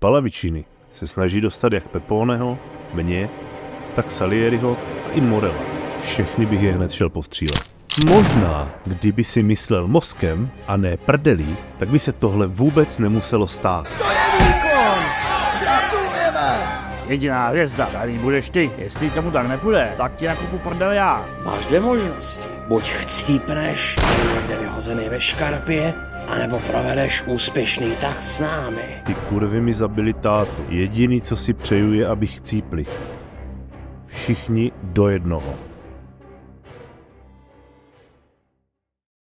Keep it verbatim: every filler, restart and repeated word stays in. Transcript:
Palavicini se snaží dostat jak Peponeho, mě, tak Salieriho a i Morela. Všechny bych je hned šel postřílet. Možná, kdyby si myslel mozkem a ne prdelí, tak by se tohle vůbec nemuselo stát. To je výkon! Gratulujeme! Jediná hvězda, tady budeš ty. Jestli tomu tak nepůjde, tak ti nakupu prdel já. Máš dvě možnosti. Buď chcípneš, někde vyhozený ve škarpě, anebo provedeš úspěšný tah s námi. Ty kurvy mi zabili tátu. Jediný, co si přeju, je, abych chcípli. Všichni do jednoho.